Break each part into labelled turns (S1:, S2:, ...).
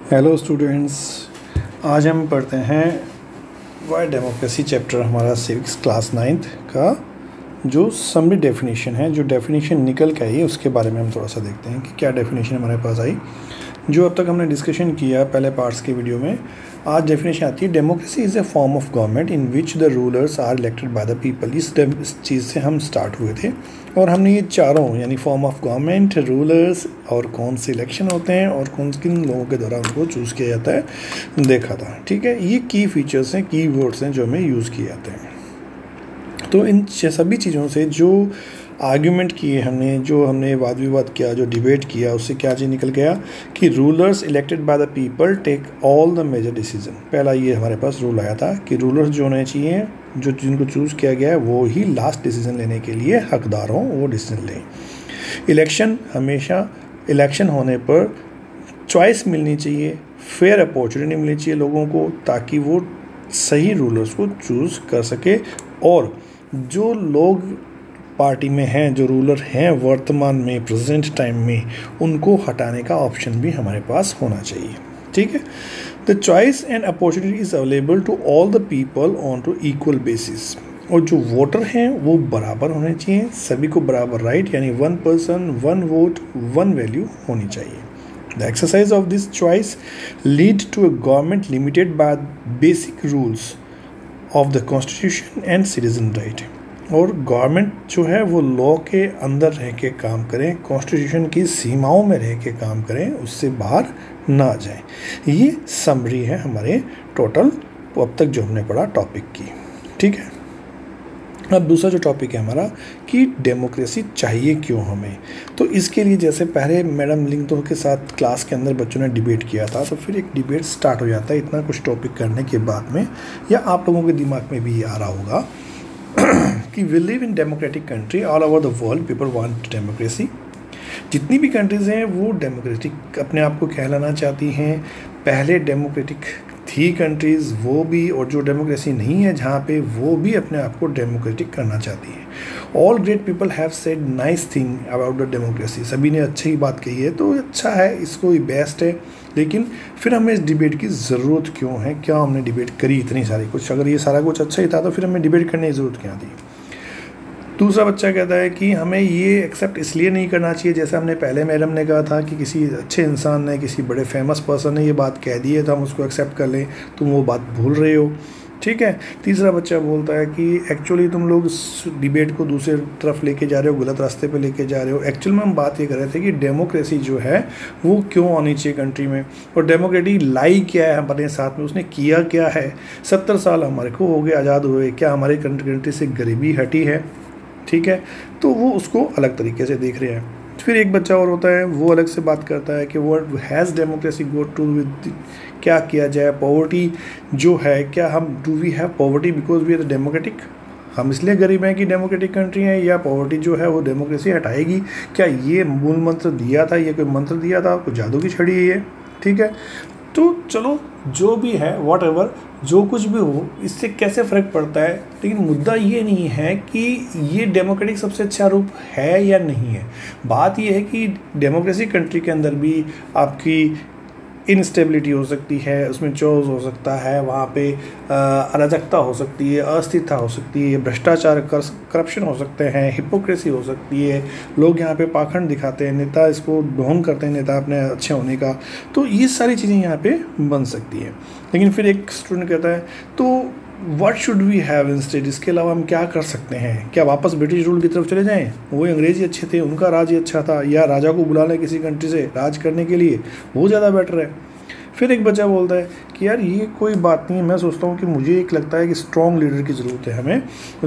S1: Hello students, आज हम पढ़ते हैं वाई डेमोक्रेसी चैप्टर हमारा सिविक्स क्लास 9th का जो समरी डेफिनेशन है, जो डेफिनेशन निकल के आई उसके बारे में हम थोड़ा सा देखते हैं कि क्या डेफिनेशन हमारे पास आई। जो अब तक हमने डिस्कशन किया पहले पार्ट्स के वीडियो में, आज डेफिनेशन आती है democracy is a form of government in which the rulers are elected by the people. इस चीज़ से हम स्टार्ट हुए थे और हमने ये चारों यानी फॉर्म ऑफ गवर्नमेंट, रूलर्स और कौन से इलेक्शन होते हैं और कौन किन लोगों के द्वारा उनको चूज़ किया जाता है देखा था। ठीक है, ये की फीचर्स हैं, की वर्ड्स हैं जो हमें यूज़ किए जाते हैं। तो इन सभी चीज़ों से जो आर्ग्यूमेंट किए हमने, जो हमने वाद विवाद किया, जो डिबेट किया, उससे क्या चीज़ निकल गया कि rulers elected by the people take all the major decision. पहला ये हमारे पास रूल आया था कि रूलर्स जो होने चाहिए, जो जिनको चूज़ किया गया है वो ही लास्ट डिसीजन लेने के लिए हकदार हों, वो डिसीजन लें। इलेक्शन हमेशा इलेक्शन होने पर चॉइस मिलनी चाहिए, फेयर अपॉर्चुनिटी मिलनी चाहिए लोगों को, ताकि वो सही रूलर्स को चूज़ कर सके। और जो लोग पार्टी में हैं, जो रूलर हैं वर्तमान में प्रेजेंट टाइम में, उनको हटाने का ऑप्शन भी हमारे पास होना चाहिए। ठीक है, the choice and opportunity is available to all the people on to equal basis. और जो वोटर हैं वो बराबर होने चाहिए, सभी को बराबर राइट, यानी one person one vote one value होनी चाहिए। The exercise of this choice lead to a government limited by basic rules of the constitution and citizen right. और गवर्नमेंट जो है वो लॉ के अंदर रह के काम करें, कॉन्स्टिट्यूशन की सीमाओं में रह के काम करें, उससे बाहर ना जाएं। ये समरी है हमारे टोटल अब तक जो हमने पढ़ा टॉपिक की। ठीक है, अब दूसरा जो टॉपिक है हमारा कि डेमोक्रेसी चाहिए क्यों हमें। तो इसके लिए जैसे पहले मैडम लिंगतो के साथ क्लास के अंदर बच्चों ने डिबेट किया था, तो फिर एक डिबेट स्टार्ट हो जाता है इतना कुछ टॉपिक करने के बाद में, या आप लोगों के दिमाग में भी ये आ रहा होगा कि we live in democratic country all over the world, people want democracy. जितनी भी कंट्रीज़ हैं वो डेमोक्रेटिक अपने आप को कहलाना चाहती हैं। पहले डेमोक्रेटिक थी कंट्रीज़ वो भी, और जो डेमोक्रेसी नहीं है जहाँ पे, वो भी अपने आप को डेमोक्रेटिक करना चाहती हैं। All great people have said nice thing about the democracy. सभी ने अच्छी बात कही है, तो अच्छा है, इसको ही बेस्ट है। लेकिन फिर हमें इस डिबेट की ज़रूरत क्यों है, क्या हमने डिबेट करी इतनी सारी कुछ, अगर ये सारा कुछ अच्छा ही था तो फिर हमें डिबेट करने की ज़रूरत क्या थी। दूसरा बच्चा कहता है कि हमें ये एक्सेप्ट इसलिए नहीं करना चाहिए, जैसे हमने पहले मैडम ने कहा था कि किसी अच्छे इंसान ने, किसी बड़े फेमस पर्सन ने ये बात कह दी है तो हम उसको एक्सेप्ट कर लें, तुम वो बात भूल रहे हो। ठीक है, तीसरा बच्चा बोलता है कि एक्चुअली तुम लोग इस डिबेट को दूसरे तरफ लेके जा रहे हो, गलत रास्ते पे लेके जा रहे हो। एक्चुअल में हम बात ये कर रहे थे कि डेमोक्रेसी जो है वो क्यों आनी चाहिए कंट्री में, और डेमोक्रेटिक लाई क्या है हमारे साथ में, उसने किया क्या है। 70 साल हमारे को हो गए आज़ाद हुए, क्या हमारे कंट्री से गरीबी हटी है। ठीक है, तो वो उसको अलग तरीके से देख रहे हैं। फिर एक बच्चा और होता है, वो अलग से बात करता है कि वो has democracy go to with, क्या किया जाए, पॉवर्टी जो है, क्या हम do we have poverty because we are democratic, हम इसलिए गरीब हैं कि डेमोक्रेटिक कंट्री है, या पॉवर्टी जो है वो डेमोक्रेसी हटाएगी। क्या ये मूल मंत्र दिया था, ये कोई मंत्र दिया था, कोई जादू की छड़ी है ये। ठीक है, तो चलो जो भी है वॉट एवर, जो कुछ भी हो, इससे कैसे फ़र्क पड़ता है, लेकिन मुद्दा ये नहीं है कि ये डेमोक्रेटिक सबसे अच्छा रूप है या नहीं है। बात ये है कि डेमोक्रेसी कंट्री के अंदर भी आपकी इनस्टेबिलिटी हो सकती है, उसमें चोज हो सकता है, वहाँ पे अराजकता हो सकती है, अस्थिरता हो सकती है, भ्रष्टाचार करप्शन हो सकते हैं, हिपोक्रेसी हो सकती है, लोग यहाँ पे पाखंड दिखाते हैं, नेता इसको ढोंग करते हैं नेता अपने अच्छे होने का, तो ये सारी चीज़ें यहाँ पे बन सकती है। लेकिन फिर एक स्टूडेंट कहता है तो what should we have instead, इसके अलावा हम क्या कर सकते हैं, क्या वापस ब्रिटिश रूल की तरफ चले जाएं, वो अंग्रेज़ी अच्छे थे, उनका राज ही अच्छा था, या राजा को बुला लें किसी कंट्री से राज करने के लिए, वो ज़्यादा बेटर है। फिर एक बच्चा बोलता है कि यार ये कोई बात नहीं है, मैं सोचता हूँ कि मुझे एक लगता है कि स्ट्रॉन्ग लीडर की ज़रूरत है हमें,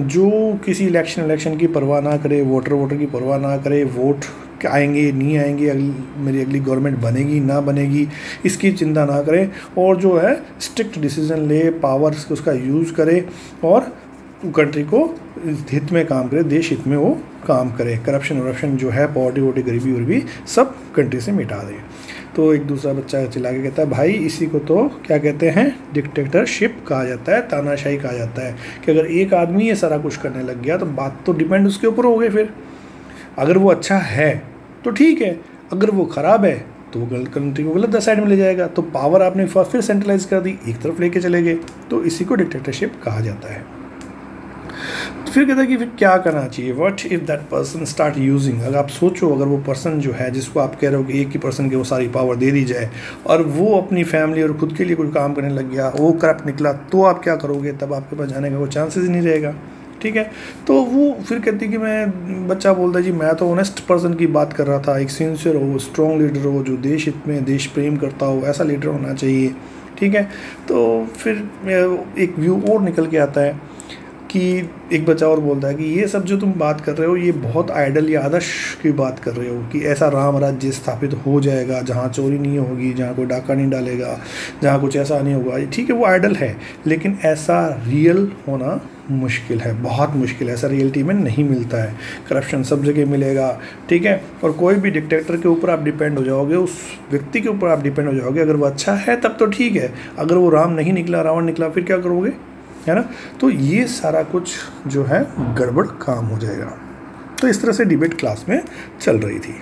S1: जो किसी इलेक्शन की परवाह ना करे, वोटर की परवाह ना करे, वोट आएंगे नहीं आएंगे, मेरी अगली गवर्नमेंट बनेगी ना बनेगी, इसकी चिंता ना करें, और जो है स्ट्रिक्ट डिसीजन ले, पावर उसका यूज़ करे, और कंट्री को हित में काम करे, देश हित में वो काम करे, करप्शन जो है, पॉवर्टी गरीबी वरीबी सब कंट्री से मिटा दे। तो एक दूसरा बच्चा चिल्ला के कहता है भाई इसी को तो क्या कहते हैं, डिक्टेटरशिप कहा जाता है, तानाशाही कहा जाता है, कि अगर एक आदमी ये सारा कुछ करने लग गया तो बात तो डिपेंड उसके ऊपर हो गई। फिर अगर वो अच्छा है तो ठीक है, अगर वो ख़राब है तो वो कंट्री को गलत साइड में ले जाएगा। तो पावर आपने फिर सेंट्रलाइज कर दी, एक तरफ लेके चले गए, तो इसी को डिक्टेटरशिप कहा जाता है। तो फिर कहता है कि फिर क्या करना चाहिए, what if that person start using. अगर आप सोचो, अगर वो पर्सन जो है जिसको आप कह रहे हो कि एक ही पर्सन के वो सारी पावर दे दी जाए और वो अपनी फैमिली और खुद के लिए कोई काम करने लग गया, वो करप्ट निकला, तो आप क्या करोगे? तब आपके पास जाने का कोई चांसेस ही नहीं रहेगा। ठीक है, तो वो फिर कहती कि मैं, बच्चा बोलता है जी मैं तो ऑनेस्ट पर्सन की बात कर रहा था, एक सिंसियर हो, स्ट्रॉन्ग लीडर हो, जो देश हित में देश प्रेम करता हो, ऐसा लीडर होना चाहिए। ठीक है, तो फिर एक व्यू और निकल के आता है कि एक बच्चा और बोलता है कि ये सब जो तुम बात कर रहे हो ये बहुत आइडल या आदर्श की बात कर रहे हो कि ऐसा राम राज्य स्थापित हो जाएगा जहाँ चोरी नहीं होगी, जहाँ कोई डाका नहीं डालेगा, जहाँ कुछ ऐसा नहीं होगा। ठीक है, वो आइडल है, लेकिन ऐसा रियल होना मुश्किल है, बहुत मुश्किल है। ऐसा रियलिटी में नहीं मिलता है। करप्शन सब जगह मिलेगा। ठीक है, और कोई भी डिक्टेटर के ऊपर आप डिपेंड हो जाओगे, उस व्यक्ति के ऊपर आप डिपेंड हो जाओगे। अगर वो अच्छा है तब तो ठीक है, अगर वो राम नहीं निकला, रावण निकला, फिर क्या करोगे? है ना? तो ये सारा कुछ जो है गड़बड़ काम हो जाएगा। तो इस तरह से डिबेट क्लास में चल रही थी।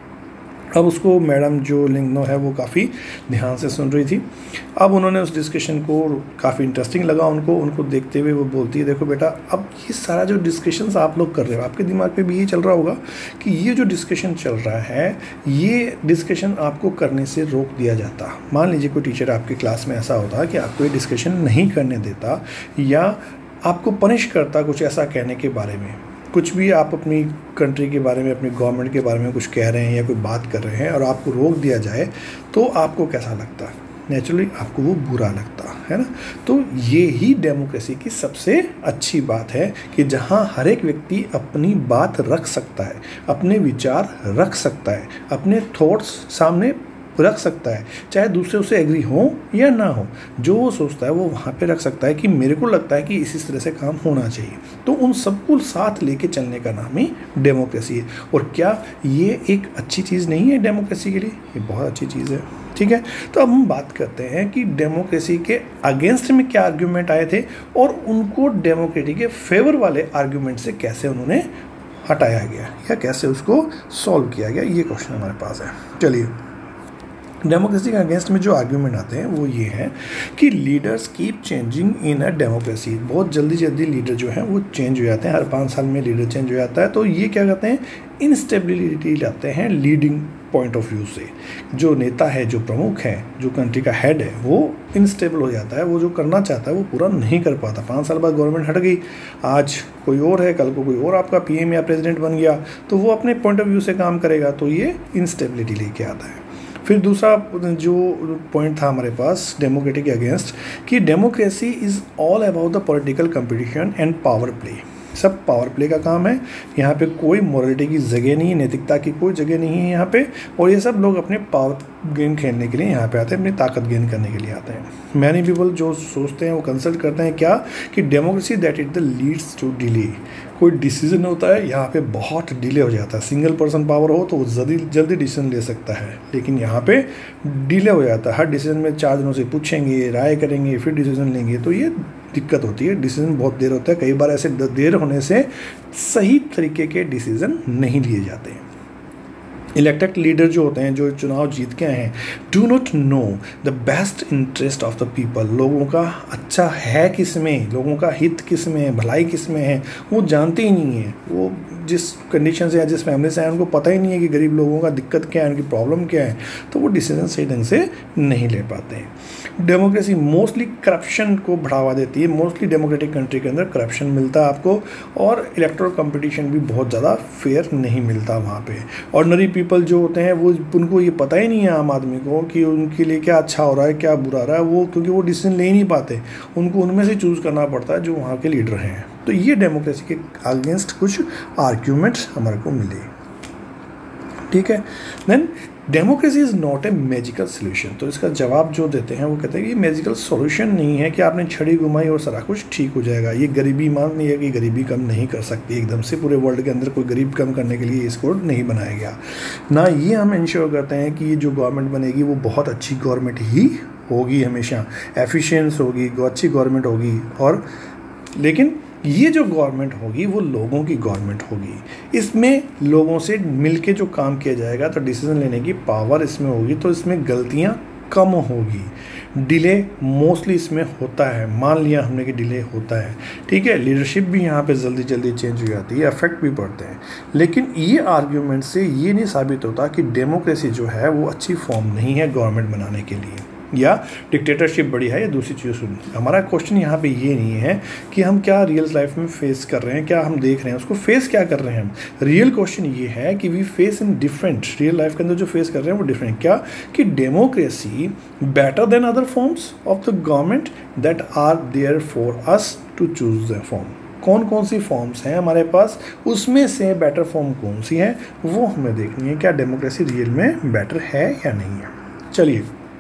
S1: अब उसको मैडम जो लिंगनो है वो काफ़ी ध्यान से सुन रही थी। अब उन्होंने उस डिस्कशन को काफ़ी इंटरेस्टिंग लगा उनको देखते हुए वो बोलती है, देखो बेटा, अब ये सारा जो डिस्कशंस आप लोग कर रहे हो, आपके दिमाग पे भी ये चल रहा होगा कि ये जो डिस्कशन चल रहा है, ये डिस्कशन आपको करने से रोक दिया जाता। मान लीजिए कोई टीचर आपकी क्लास में ऐसा होता कि आपको ये डिस्कशन नहीं करने देता या आपको पनिश करता कुछ ऐसा कहने के बारे में, कुछ भी आप अपनी कंट्री के बारे में, अपनी गवर्नमेंट के बारे में कुछ कह रहे हैं या कोई बात कर रहे हैं और आपको रोक दिया जाए, तो आपको कैसा लगता? नेचुरली आपको वो बुरा लगता है ना। तो ये ही डेमोक्रेसी की सबसे अच्छी बात है कि जहाँ हर एक व्यक्ति अपनी बात रख सकता है, अपने विचार रख सकता है, अपने थॉट्स सामने रख सकता है, चाहे दूसरे उससे एग्री हो या ना हो, जो वो सोचता है वो वहाँ पे रख सकता है कि मेरे को लगता है कि इसी तरह से काम होना चाहिए। तो उन सबको साथ लेके चलने का नाम ही डेमोक्रेसी है। और क्या ये एक अच्छी चीज़ नहीं है डेमोक्रेसी के लिए? ये बहुत अच्छी चीज़ है। ठीक है, तो अब हम बात करते हैं कि डेमोक्रेसी के अगेंस्ट में क्या आर्ग्यूमेंट आए थे और उनको डेमोक्रेसी के फेवर वाले आर्ग्यूमेंट से कैसे उन्होंने हटाया गया या कैसे उसको सॉल्व किया गया, ये क्वेश्चन हमारे पास है। चलिए, डेमोक्रेसी के अगेंस्ट में जो आर्ग्यूमेंट आते हैं वो ये है कि leaders keep changing in a democracy. बहुत जल्दी लीडर जो हैं वो चेंज हो जाते हैं, हर 5 साल में लीडर चेंज हो जाता है। तो ये क्या कहते हैं? इंस्टेबिलिटी लाते हैं लीडिंग पॉइंट ऑफ व्यू से। जो नेता है, जो प्रमुख है, जो कंट्री का हेड है, वो इनस्टेबल हो जाता है। वो जो करना चाहता है वो पूरा नहीं कर पाता। 5 साल बाद गवर्नमेंट हट गई, आज कोई और है, कल को कोई और आपका पीएम या प्रेसिडेंट बन गया, तो वो अपने पॉइंट ऑफ व्यू से काम करेगा। तो ये इंस्टेबिलिटी लेके आता है। फिर दूसरा जो पॉइंट था हमारे पास डेमोक्रेसी के अगेंस्ट कि democracy is all about the political competition and power play. सब पावर प्ले का काम है। यहाँ पे कोई मोरालिटी की जगह नहीं है, नैतिकता की कोई जगह नहीं है यहाँ पे। और ये सब लोग अपने पावर गेम खेलने के लिए यहाँ पे आते हैं, अपनी ताकत गेन करने के लिए आते हैं। मैनी पीपल जो सोचते हैं वो कंसल्ट करते हैं क्या कि democracy that it the leads to delay. कोई डिसीजन होता है यहाँ पे बहुत डिले हो जाता है। सिंगल पर्सन पावर हो तो वो जल्दी डिसीजन ले सकता है, लेकिन यहाँ पे डिले हो जाता है। हर डिसीजन में 4 दिनों से पूछेंगे, राय करेंगे, फिर डिसीजन लेंगे, तो ये दिक्कत होती है। डिसीजन बहुत देर होता है। कई बार ऐसे देर होने से सही तरीके के डिसीजन नहीं लिए जाते हैं। इलेक्टेड लीडर जो होते हैं, जो चुनाव जीत के आए हैं, do not know the best interest of the people. लोगों का अच्छा है किस में, लोगों का हित किस में है, भलाई किस में है, वो जानते ही नहीं है। वो जिस कंडीशन से या जिस फैमिली से आए उनको पता ही नहीं है कि गरीब लोगों का दिक्कत क्या है, उनकी प्रॉब्लम क्या है, तो वो डिसीजन सही ढंग से नहीं ले पाते हैं। डेमोक्रेसी मोस्टली करप्शन को बढ़ावा देती है। मोस्टली डेमोक्रेटिक कंट्री के अंदर करप्शन मिलता है आपको, और इलेक्टोरल कंपटीशन भी बहुत ज़्यादा फेयर नहीं मिलता वहाँ पे। ऑर्डिनरी पीपल जो होते हैं वो, उनको ये पता ही नहीं है आम आदमी को कि उनके लिए क्या अच्छा हो रहा है, क्या बुरा रहा है, वो क्योंकि वो डिसीजन ले ही नहीं पाते। उनको उनमें से चूज़ करना पड़ता है जो वहाँ के लीडर हैं। तो ये डेमोक्रेसी के अगेंस्ट कुछ आर्ग्यूमेंट्स हमारे को मिले। ठीक है, then democracy is not a magical solution. तो इसका जवाब जो देते हैं वो कहते हैं कि मैजिकल सॉल्यूशन नहीं है कि आपने छड़ी घुमाई और सारा कुछ ठीक हो जाएगा। ये गरीबी मान नहीं है कि गरीबी कम नहीं कर सकती एकदम से। पूरे वर्ल्ड के अंदर कोई गरीब कम करने के लिए इसको नहीं बनाया गया। ना ये हम इंश्योर करते हैं कि ये जो गवर्नमेंट बनेगी वो बहुत अच्छी गवर्नमेंट ही होगी, हमेशा एफिशिएंस होगी, अच्छी गवर्नमेंट होगी। और लेकिन ये जो गवर्नमेंट होगी वो लोगों की गवर्नमेंट होगी। इसमें लोगों से मिलके जो काम किया जाएगा तो डिसीजन लेने की पावर इसमें होगी, तो इसमें गलतियाँ कम होगी। डिले मोस्टली इसमें होता है, मान लिया हमने कि डिले होता है, ठीक है। लीडरशिप भी यहाँ पे जल्दी जल्दी चेंज हो जाती है, इफेक्ट भी पड़ते हैं। लेकिन ये आर्ग्यूमेंट से ये नहीं साबित होता कि डेमोक्रेसी जो है वो अच्छी फॉर्म नहीं है गवर्नमेंट बनाने के लिए, या डिक्टेटरशिप बड़ी है या दूसरी चीज़ सुन। हमारा क्वेश्चन यहाँ पे ये नहीं है कि हम क्या रियल लाइफ में फेस कर रहे हैं, क्या हम देख रहे हैं उसको फेस क्या कर रहे हैं हम। रियल क्वेश्चन ये है कि we face in different, real life के अंदर जो फेस कर रहे हैं वो डिफरेंट। क्या कि democracy better than other forms of the government that are there for us to choose the form. कौन कौन सी फॉर्म्स हैं हमारे पास, उसमें से बेटर फॉर्म कौन सी है वो हमें देखनी है। क्या डेमोक्रेसी रियल में बेटर है या नहीं है। चलिए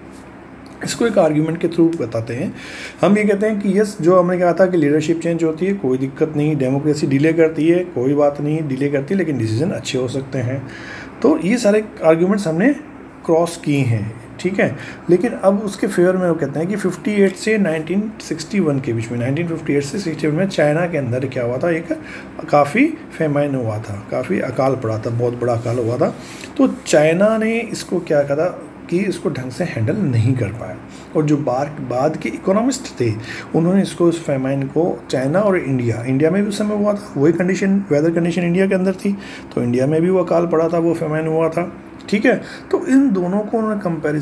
S1: इसको एक आर्ग्यूमेंट के थ्रू बताते हैं। हम ये कहते हैं कि यस, जो हमने कहा था कि लीडरशिप चेंज होती है, कोई दिक्कत नहीं, डेमोक्रेसी डिले करती है, कोई बात नहीं, डिले करती है लेकिन डिसीजन अच्छे हो सकते हैं। तो ये सारे आर्ग्यूमेंट्स हमने क्रॉस किए हैं, ठीक है। लेकिन अब उसके फेवर में वो कहते हैं कि 58 से 1961 के बीच में, 1958 से 61 में चाइना के अंदर क्या हुआ था, एक काफ़ी फेमाइन हुआ था, काफ़ी अकाल पड़ा था, बहुत बड़ा अकाल हुआ था। तो चाइना ने इसको क्या करा कि इसको ढंग से हैंडल नहीं कर पाया, और जो बाद के इकोनॉमिस्ट थे उन्होंने इसको, इस फेमाइन को, चाइना और इंडिया में भी उस समय हुआ था, वही कंडीशन, वेदर कंडीशन इंडिया के अंदर थी, तो इंडिया में भी वो अकाल पड़ा था, वो फेमाइन हुआ था, ठीक है। तो इन दोनों को उन्होंने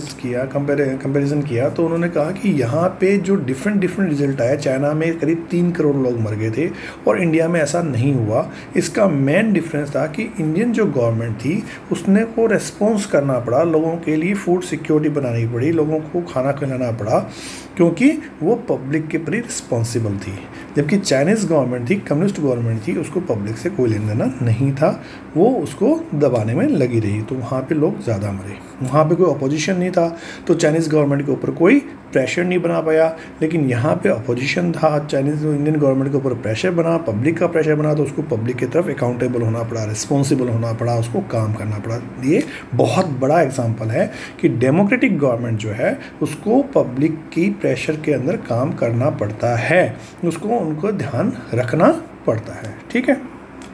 S1: कंपैरिजन किया, तो उन्होंने कहा कि यहाँ पे जो डिफरेंट रिजल्ट आया, चाइना में करीब 3 करोड़ लोग मर गए थे और इंडिया में ऐसा नहीं हुआ। इसका मेन डिफरेंस था कि इंडियन जो गवर्नमेंट थी उसने को रेस्पॉन्स करना पड़ा, लोगों के लिए फूड सिक्योरिटी बनानी पड़ी, लोगों को खाना खिलाना पड़ा, क्योंकि वो पब्लिक के प्रति रिस्पॉन्सिबल थी। जबकि चाइनीज़ गवर्नमेंट थी, कम्युनिस्ट गवर्नमेंट थी, उसको पब्लिक से कोई लेना देना नहीं था, वो उसको दबाने में लगी रही, तो वहाँ पे लोग ज़्यादा मरे। वहाँ पे कोई अपोजिशन नहीं था, तो चाइनीज़ गवर्नमेंट के ऊपर कोई प्रेशर नहीं बना पाया। लेकिन यहाँ पे अपोजिशन था, चाइनीज़ इंडियन गवर्नमेंट के ऊपर प्रेशर बना, पब्लिक का प्रेशर बना, तो उसको पब्लिक की तरफ अकाउंटेबल होना पड़ा, रिस्पॉन्सिबल होना पड़ा, उसको काम करना पड़ा। ये बहुत बड़ा एग्जाम्पल है कि डेमोक्रेटिक गवर्नमेंट जो है उसको पब्लिक की प्रेशर के अंदर काम करना पड़ता है, उसको उनको ध्यान रखना पड़ता है, ठीक है।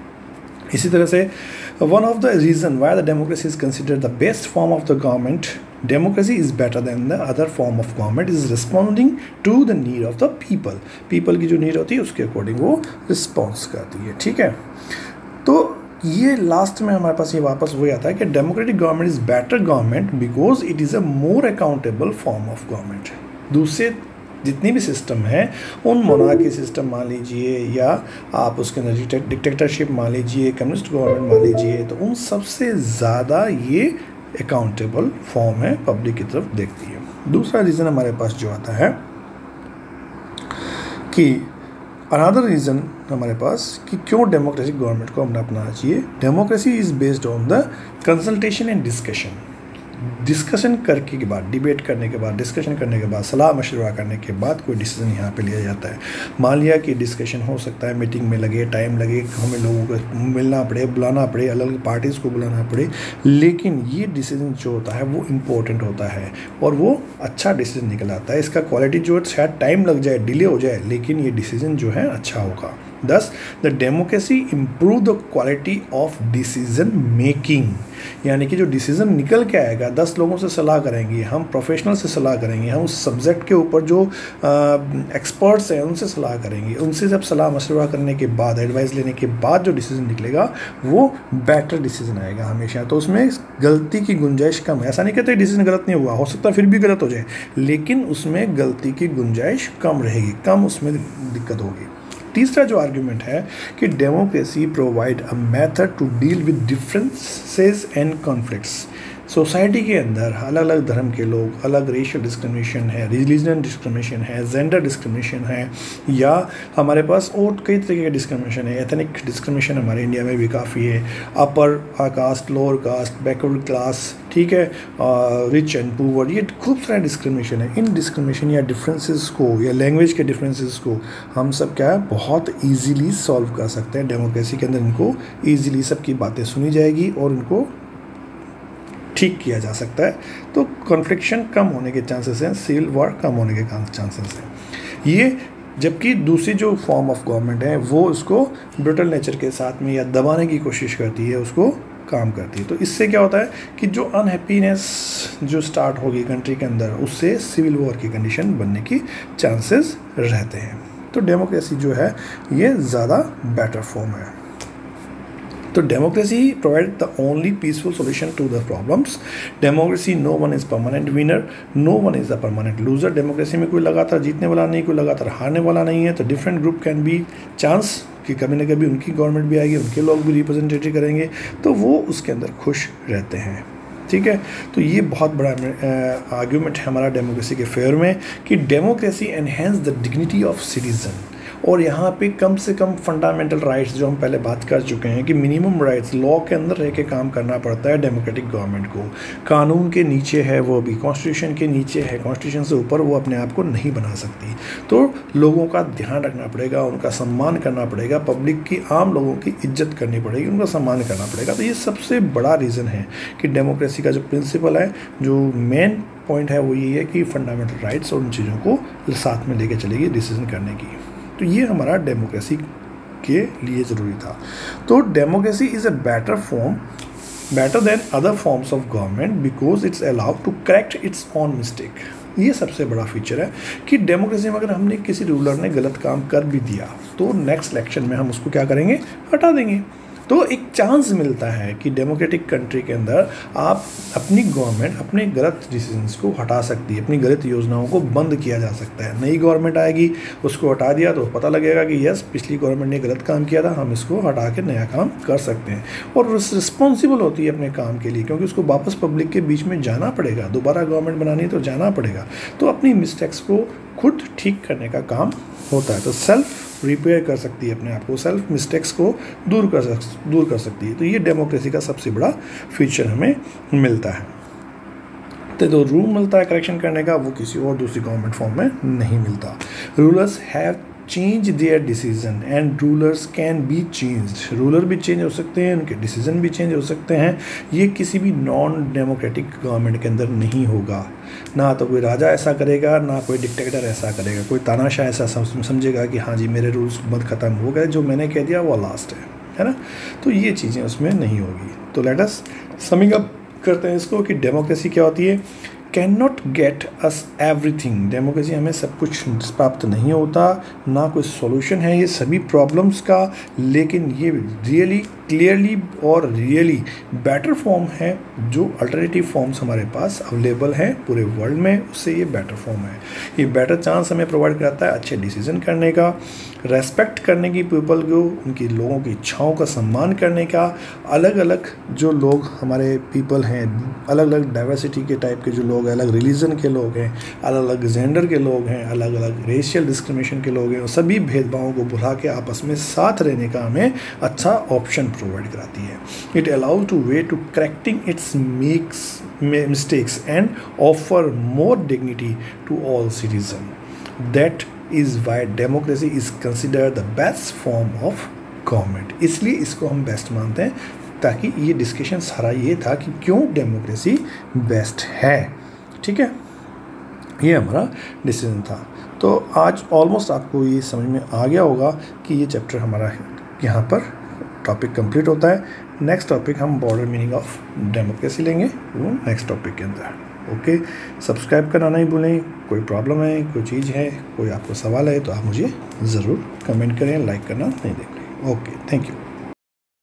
S1: इसी तरह से one of the reason why the democracy is considered the best form of the government, democracy is better than the other form of government, is responding to the need of the people की जो need होती है उसके according वो response करती है, ठीक है। तो ये लास्ट में हमारे पास ये वापस हो जाता है कि democratic government is better government because it is a more accountable form of government. दूसरे जितनी भी सिस्टम है, उन मोनार्की सिस्टम मान लीजिए, या आप उसके अंदर डिक्टेटरशिप मान लीजिए, कम्युनिस्ट गवर्नमेंट मान लीजिए, तो उन सबसे ज़्यादा ये अकाउंटेबल फॉर्म है, पब्लिक की तरफ देखती है। दूसरा रीज़न हमारे पास जो आता है कि अनदर रीज़न हमारे पास कि क्यों डेमोक्रेटिक गवर्नमेंट को हमने अपनाना चाहिए। Democracy is based on the consultation and discussion करके के बाद, डिबेट करने के बाद, डिस्कशन करने के बाद, सलाह मशवरा करने के बाद कोई डिसीजन यहाँ पे लिया जाता है। मान लिया कि डिस्कशन हो सकता है, मीटिंग में लगे, टाइम लगे, हमें लोगों को मिलना पड़े, बुलाना पड़े, अलग अलग पार्टीज़ को बुलाना पड़े, लेकिन ये डिसीजन जो होता है वो इम्पोर्टेंट होता है और वो अच्छा डिसीजन निकल आता है। इसका क्वालिटी जो शायद टाइम लग जाए, डिले हो जाए, लेकिन ये डिसीजन जो है अच्छा होगा। Thus, the democracy improve the quality of decision making, यानी कि जो डिसीजन निकल के आएगा, 10 लोगों से सलाह करेंगे, हम प्रोफेशनल से सलाह करेंगे, हम उस सब्जेक्ट के ऊपर जो एक्सपर्ट्स हैं उनसे सलाह करेंगे, उनसे जब सलाह मशवरा करने के बाद, एडवाइस लेने के बाद जो डिसीजन निकलेगा वो बेटर डिसीजन आएगा हमेशा। तो उसमें गलती की गुंजाइश कम है। ऐसा नहीं कहते डिसीजन गलत नहीं हुआ, हो सकता है फिर भी गलत हो जाए, लेकिन उसमें गलती की गुंजाइश कम रहेगी, कम उसमें दिक्कत होगी। तीसरा जो आर्ग्यूमेंट है कि democracy provide a method to deal with differences and conflicts. Society के अंदर अलग अलग धर्म के लोग, अलग रेशियल डिस्क्रिमिनेशन है, रिलीजन डिस्क्रिमिनेशन है, जेंडर डिस्क्रिमिनेशन है, या हमारे पास और कई तरीके के डिस्क्रिमिनेशन है। एथनिक डिस्क्रिमिनेशन हमारे इंडिया में भी काफ़ी है, upper caste, lower caste, backward class, ठीक है, रिच एंड पुअर, ये खूब सारे डिस्क्रिमिनेशन है। इन डिस्क्रिमिनेशन या डिफरेंसेस को, या लैंग्वेज के डिफरेंसेस को हम सब क्या है बहुत ईजीली सॉल्व कर सकते हैं। डेमोक्रेसी के अंदर इनको ईजीली सबकी बातें सुनी जाएगी और इनको ठीक किया जा सकता है। तो कॉन्फ्लिक्शन कम होने के चांसेस हैं, सिविल वॉर कम होने के चांसेस हैं। ये जबकि दूसरी जो फॉर्म ऑफ गवर्नमेंट है वो उसको ब्रुटल नेचर के साथ में या दबाने की कोशिश करती है, उसको काम करती है। तो इससे क्या होता है कि जो अनहैप्पीनेस जो स्टार्ट होगी कंट्री के अंदर, उससे सिविल वॉर की कंडीशन बनने की चांसेस रहते हैं। तो डेमोक्रेसी जो है ये ज़्यादा बेटर फॉर्म है। तो democracy provide the only peaceful solution to the problems. Democracy no one is permanent winner, no one is the permanent loser. Democracy में कोई लगातार जीतने वाला नहीं, कोई लगातार हारने वाला नहीं है। तो different group can be chance कि कभी ना कभी उनकी गवर्नमेंट भी आएगी, उनके लोग भी रिप्रेजेंटेटिव करेंगे, तो वो उसके अंदर खुश रहते हैं। ठीक है, तो ये बहुत बड़ा आर्ग्यूमेंट है हमारा डेमोक्रेसी के फेवर में कि democracy enhance the dignity of citizen. और यहाँ पे कम से कम फंडामेंटल राइट्स जो हम पहले बात कर चुके हैं कि मिनिमम राइट्स लॉ के अंदर रह के काम करना पड़ता है डेमोक्रेटिक गवर्नमेंट को। कानून के नीचे है वो, भी कॉन्स्टिट्यूशन के नीचे है, कॉन्स्टिट्यूशन से ऊपर वो अपने आप को नहीं बना सकती। तो लोगों का ध्यान रखना पड़ेगा, उनका सम्मान करना पड़ेगा, पब्लिक की, आम लोगों की इज्जत करनी पड़ेगी, उनका सम्मान करना पड़ेगा। तो ये सबसे बड़ा रीज़न है कि डेमोक्रेसी का जो प्रिंसिपल है, जो मेन पॉइंट है वो यही है कि फंडामेंटल राइट्स और उन चीज़ों को साथ में लेके चलेगी डिसीजन करने की। तो ये हमारा डेमोक्रेसी के लिए ज़रूरी था। तो democracy is a better form, better than other forms of government because it's allowed to correct its own mistake. ये सबसे बड़ा फीचर है कि डेमोक्रेसी में अगर हमने किसी रूलर ने गलत काम कर भी दिया तो नेक्स्ट इलेक्शन में हम उसको क्या करेंगे, हटा देंगे। तो एक चांस मिलता है कि डेमोक्रेटिक कंट्री के अंदर आप अपनी गवर्नमेंट अपने गलत डिसीजंस को हटा सकती है, अपनी गलत योजनाओं को बंद किया जा सकता है। नई गवर्नमेंट आएगी, उसको हटा दिया तो पता लगेगा कि यस पिछली गवर्नमेंट ने गलत काम किया था, हम इसको हटा के नया काम कर सकते हैं। और रिस्पॉन्सिबल होती है अपने काम के लिए, क्योंकि उसको वापस पब्लिक के बीच में जाना पड़ेगा, दोबारा गवर्नमेंट बनानी है तो जाना पड़ेगा। तो अपनी मिस्टेक्स को खुद ठीक करने का काम होता है। तो सेल्फ रिपेयर कर सकती है अपने आप को, सेल्फ मिस्टेक्स को दूर कर सकती है। तो ये डेमोक्रेसी का सबसे बड़ा फीचर हमें मिलता है। तो जो रूल मिलता है करेक्शन करने का, वो किसी और दूसरी गवर्नमेंट फॉर्म में नहीं मिलता। Rulers have change their decision and rulers can be changed. Ruler भी चेंज हो सकते हैं, उनके डिसीजन भी चेंज हो सकते हैं। ये किसी भी नॉन डेमोक्रेटिक गवर्नमेंट के अंदर नहीं होगा। ना तो कोई राजा ऐसा करेगा, ना कोई डिक्टेटर ऐसा करेगा, कोई तानाशाह ऐसा समझेगा कि हाँ जी मेरे रूल्स मत ख़त्म हो गए, जो मैंने कह दिया वो लास्ट है ना। तो ये चीज़ें उसमें नहीं होगी। तो लेट अस समिंग अप करते हैं इसको कि डेमोक्रेसी क्या होती है। Can not get us everything. Democracy हमें सब कुछ प्राप्त नहीं होता, ना कोई सॉल्यूशन है ये सभी प्रॉब्लम्स का, लेकिन ये रियली क्लियरली और रियली बेटर फॉर्म है। जो अल्टरनेटिव फॉर्म्स हमारे पास अवेलेबल हैं पूरे वर्ल्ड में, उससे ये बेटर फॉर्म है। ये बेटर चांस हमें प्रोवाइड कराता है अच्छे डिसीजन करने का, रेस्पेक्ट करने की पीपल को, उनकी लोगों की इच्छाओं का सम्मान करने का। अलग अलग जो लोग हमारे पीपल हैं, अलग अलग डाइवर्सिटी के टाइप के जो लोग हैं, अलग रिलीजन के लोग हैं, अलग अलग जेंडर के लोग हैं, अलग अलग रेशियल डिस्क्रिमिनेशन के लोग हैं, सभी भेदभावों को भुला के आपस में साथ रहने का हमें अच्छा ऑप्शन प्रोवाइड कराती है। It allows to way to correcting its mistakes and offer more dignity to all citizen. That is why democracy is considered the best form of government। इसलिए इसको हम बेस्ट मानते हैं, ताकि ये डिस्कशन सारा ये था कि क्यों डेमोक्रेसी बेस्ट है। ठीक है, ये हमारा डिसीजन था। तो आज ऑलमोस्ट आपको ये समझ में आ गया होगा कि ये चैप्टर हमारा यहाँ पर टॉपिक कंप्लीट होता है। नेक्स्ट टॉपिक हम बॉर्डर मीनिंग ऑफ डेमोक्रेसी लेंगे, वो नेक्स्ट टॉपिक के अंदर। ओके, सब्सक्राइब करना नहीं भूलें। कोई प्रॉब्लम है, कोई चीज़ है, कोई आपको सवाल है तो आप मुझे ज़रूर कमेंट करें, लाइक करना नहीं दें। Okay, thank you.